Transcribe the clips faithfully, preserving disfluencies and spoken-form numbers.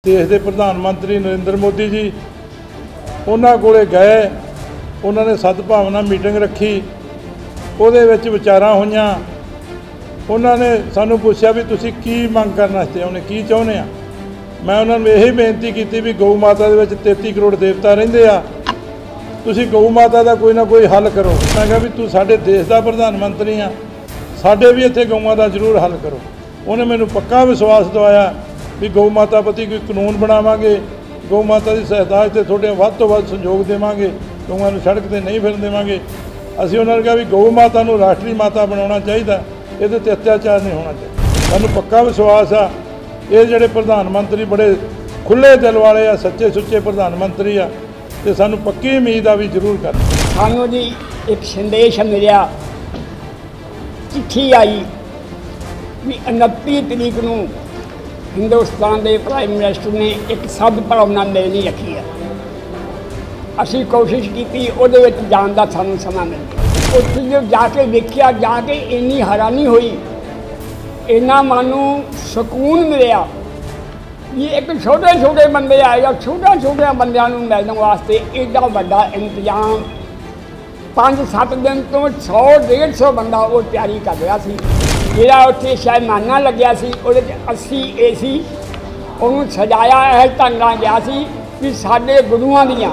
देश के प्रधानमंत्री नरेंद्र मोदी जी उन्होंने कोले गए, उन्होंने सद्भावना मीटिंग रखी, उहदे विच विचारां होईयां। उन्होंने सानू पूछा भी तुसीं की मंग करना चाहुंदे, की चाहुंदे आ। मैं उन्होंने यही बेनती की भी गौ माता दे विच तेती करोड़ देवता रहिंदे आ, तुसीं गौ माता का कोई ना कोई हल करो। मैं कहा भी तू साडे देश का प्रधानमंत्री आ, साडे भी इत्थे गौआं का जरूर हल करो। उन्हें मैनू पक्का विश्वास दवाया भी गौ माता प्रति कोई कानून बनावांगे, गौ माता की सहायता ते थोड़े वध तो वध सहयोग देवांगे, गौआं नूं सड़क ते नहीं फिरन देवांगे। असीं उन्होंने कहा भी गौ माता नूं राष्ट्रीय माता बनाउणा चाहीदा, इहदे ते अत्याचार नहीं होना चाहिए। सानूं पक्का विश्वास आ ये जिहड़े प्रधानमंत्री बड़े खुले दिल वाले आ, सच्चे सुच्चे प्रधानमंत्री आ, ते सानूं पक्की उम्मीद आ भी जरूर करन। सानूं जी एक संदेश मिलिया, चिट्ठी आई भी उनती तरीक नूं हिंदुस्तान के प्राइम मिनिस्टर ने एक सद्भावना मिलनी रखी है। असी कोशिश की उहदे विच जाण दा सानूं समा मिल गया। उत्थे जो जाके देखिया, जाके इन्नी हैरानी हुई, इन्ना मानू सुकून मिलिया। ये एक छोटे छोटे बंदे आए, छोटे छोटे बंदियां नूं मिलण वास्ते एडा वड्डा इंतजाम पाँच सत्त दिन तो सौ डेढ़ सौ बंदा वो तैयारी कर रहा सी। जिहड़ा उत्थे शायमाना लग्या सी, उहदे च अस्सी ए सी उहनूं सजाया इस ढंग नाल गया सी भी साडे गुरुआं दियां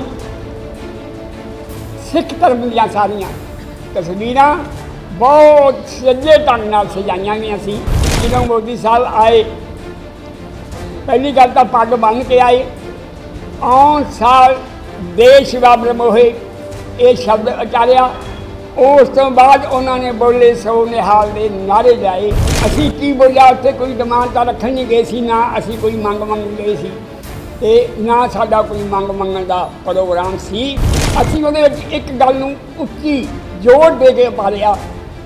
सिख धर्म दियां सारियां तस्वीरां बहुत सजे ढंग नाल सजाईयां गईयां सी। ਜਦੋਂ मोदी साहब आए, पहली गल तो पग बन के आए, आउण साल देश बाबर मोहे ये शब्द उचारिया। उस तो बाद उन्होंने बोले सो निहाल के नारे लाए। असी की बोलिया, उत्थे कोई डिमांड तो रखन नहीं गए सी, ना असी कोई मंग मंग गए सी ते ना साडा कोई मंग मंगण का प्रोग्राम सी। असी उहदे विच एक गल नूं उच्ची जोर दे के पालिया,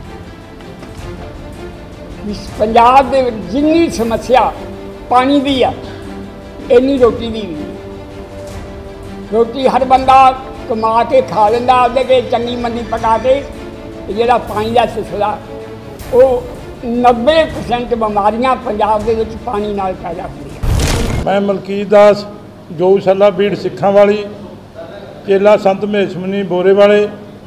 पंजाब दे जिन्नी समस्या पानी की आ, इन्नी रोटी की भी। रोटी हर बंदा कमा के खा लेंदा, आपदे के चंगी मंदी पका के, जिहड़ा पानी का सिलसिला वो नब्बे परसेंट बीमारियां पंजाब दे विच पानी नाल पैदा होंदियां। मैं मलकीत दास गौशाला बीड़ सिखां वाली चेला संत महेश मुनि बोरे वाले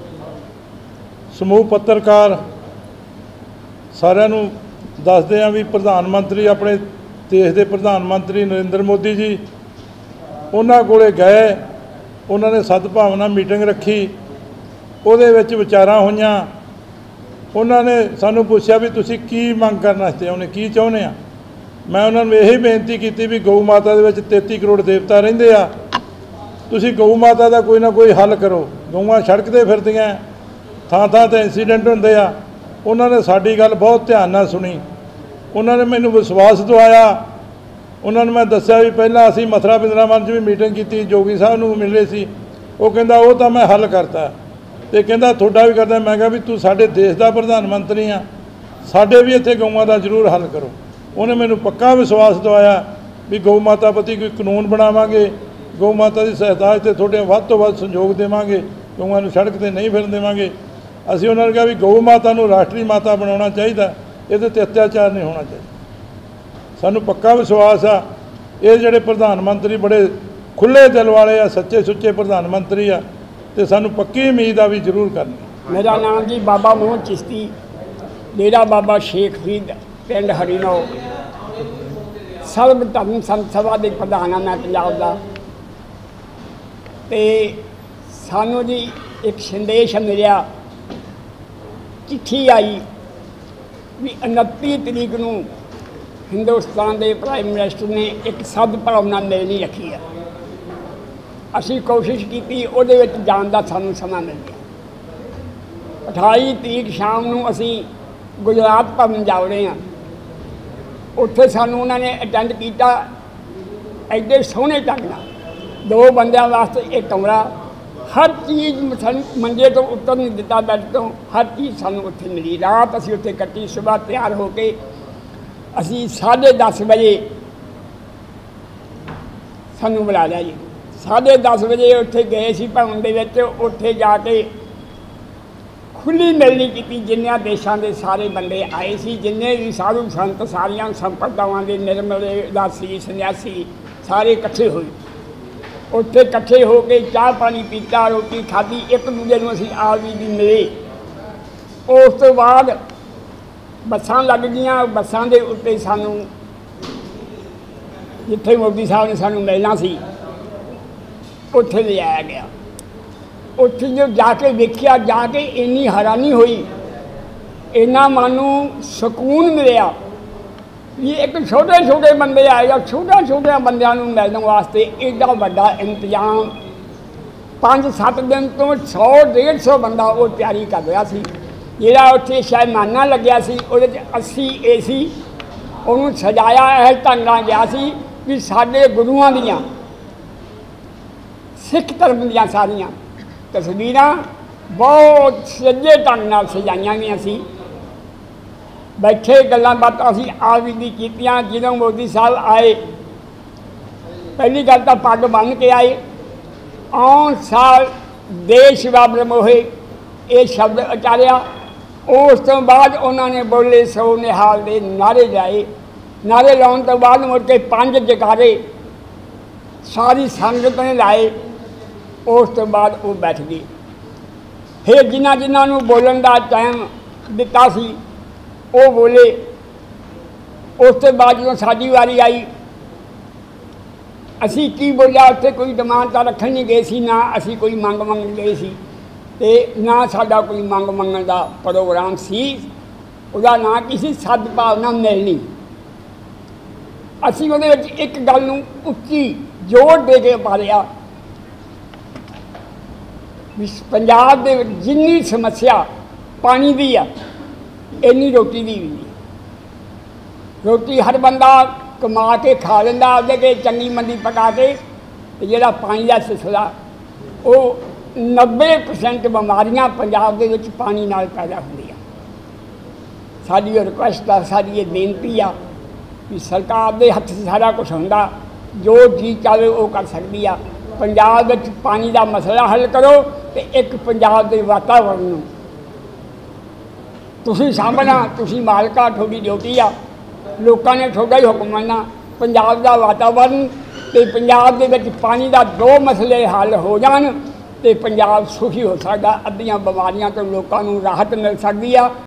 समूह पत्रकार सारिਆਂ ਨੂੰ ਦੱਸਦੇ ਆਂ भी प्रधानमंत्री अपने देश के प्रधानमंत्री नरेंद्र मोदी जी उन्होंने कोले गए, उन्होंने सद्भावना मीटिंग रखी, उहदे विच विचारां होईयां। उन्होंने सानू पूछा भी तुसीं की मंग करना चाहुंदे, की चाहुंदे आ। मैं उन्होंने यही बेनती की भी गौ माता दे विच तेती करोड़ देवता रहिंदे आ, तुसीं गौ माता का कोई ना कोई हल करो। गौआं सड़क ते फिरदियां, थां थां ते इंसीडेंट हुंदे आ। उन्होंने साडी गल बहुत ध्यान नाल सुनी, उन्होंने मैनू विश्वास दवाया। उन्होंने मैं दस्सिया भी पहला असीं मथुरा वृंदावन च भी मीटिंग की, जोगी साहब नूं मिले सी, वो कहंदा वो तो मैं हल करता ते कहंदा तुहाडा भी करदा। मैं कहा भी तू साडे देश का प्रधानमंत्री आ, साडे भी इत्थे गौआं का जरूर हल करो। उन्हें मैनू पक्का विश्वास दवाया भी गौ माता प्रति कोई कानून बनावांगे, गौ माता की सहायता ते थोड़े वध तो वध सहयोग देवांगे, गौआं नूं सड़क ते नहीं फिरन देवांगे। असीं उन्होंने कहा भी गौ माता नूं राष्ट्रीय माता बनाउणा चाहीदा, इहदे ते अत्याचार नहीं होना चाहिए। सानूं पक्का विश्वास आ ये जिहड़े प्रधानमंत्री बड़े खुले दिल वाले आ, सच्चे सुच्चे प्रधानमंत्री आ, ते सानूं पक्की उम्मीद आ भी जरूर करनी। मेरा नाम जी बाबा मोहन चिश्ती, डेरा बाबा शेख फरीद, पिंड हरीनौ, सर्व धर्म संत सभा के प्रधान मैं पंजाब का। ते सानूं जी एक संदेश मिलिया, चिट्ठी आई भी उनती तरीक नूं हिंदुस्तान के प्राइम मिनिस्टर ने एक सद्भावना मिलनी रखी है। असी कोशिश की उहदे विच जाण दा सानूं समा मिल गया। अठाई तरीक शाम नूं असी गुजरात भवन जा रहे हैं। उत्थे सानूं उन्होंने अटेंड किया एडे सोहने ढंग नाल, दो बंदियां वास्ते एक कमरा, हर चीज़ मंजे तो उतर नहीं दिता, बैड तो हर चीज़ सानू उत्थे मिली। रात असी उत्थे कट्टी, सुबह तैयार होके असी साढ़े दस बजे सानू बुला लिया जी। साढ़े दस बजे उत्थे गए सी भवन दे विच, उत्थे जाके खुली मिलनी की, जिन्नियां देशों के सारे बंदे आए सी, जिन्ने भी साधु संत सारिया संप्रदावां के निर्मले दासी सन्यासी सारे इकट्ठे होए, उत्थे इकट्ठे हो के चाह पानी पीता, रोटी खाधी, एक दूजे नूं असीं आ भी दी मिले। उस तो बाद बसां लग गईयां, बसां दे उत्ते सानूं जिथे मोदी साहब ने सानूं मिलना सी उत्थे ले आया गया। उत्थे जो जाके वेखिया, जाके इन्नी हैरानी हुई, इन्ना मानू सकून मिलिया भी एक छोटे छोटे बंदे आए या छोटे छोटे बंदियां नूं मिलण वास्ते एडा वड्डा इंतजाम। पाँच सत्त दिन तो सौ डेढ़ सौ बंदा वो तैयारी कर रहा सी। जिहड़ा उत्थे शहमाना लग्या सी उहदे च अस्सी ए सी उहनूं सजाया इस ढंग नाल गया सी भी साडे गुरुआं दियां सिख धर्म दियां सारियां तस्वीरां बहुत सजे ढंग नाल सजाईयां गईयां सी। बैठे गल्लां बातां असीं आप जी कीतियां। ਜਦੋਂ मोदी साहब आए पहली गल तो पग बन के आए, आउण साल देश बाबर मोहे ये शब्द उचारिया। उस तो बाद उन्होंने बोले सो निहाल दे नारे लाए। नारे लाने तो बाद मुड़ के पंज जकारे सारी संगत ने लाए। उस तो बाद वो बैठ गए। फिर जिन्हों जिन्होंने बोलन का टाइम दिता सी वो बोले। उस तो बाद जो साडी वारी आई असी की बोलिया, उत्थे कोई डिमांड तो रखन नहीं गए सी, ना असी कोई मंग मंगन गए सी ते ना साडा कोई मंग मंगन का प्रोग्राम सी। उहदा ना किसी सद्भावना मिलनी। असी उहदे विच एक गल नूं उच्ची जोर दे के पालिया भी पंजाब दे विच जिन्नी समस्या पानी की आ इन्नी रोटी की भी नहीं। रोटी हर बंदा कमा के खा लेंदा आपदे के चंगी मंदी पका के, जिहड़ा पानी का सिलसिला वो नब्बे परसेंट बीमारियां पंजाब दे विच पानी नाल पैदा होंदियां। साडी रिक्वेस्ट आ, साडी ये बेनती आ भी सरकार दे हत्थ सारा कुछ हुंदा, जो जी चाहे वो कर सकती आ। पंजाब विच पानी का मसला हल करो तो एक पंजाब के वातावरण नूं तुसीं सामभना, तुसीं मालका, तुहाडी ड्यूटी आ। लोगों ने थोड़ा ही हुक्म मनना। पंजाब का वातावरण तो पंजाब दे विच पानी का दो मसले हल हो जान तो पंजाब सुखी हो सकता। अद्धियां बीमारियां तो लोगों को राहत मिल सकती है।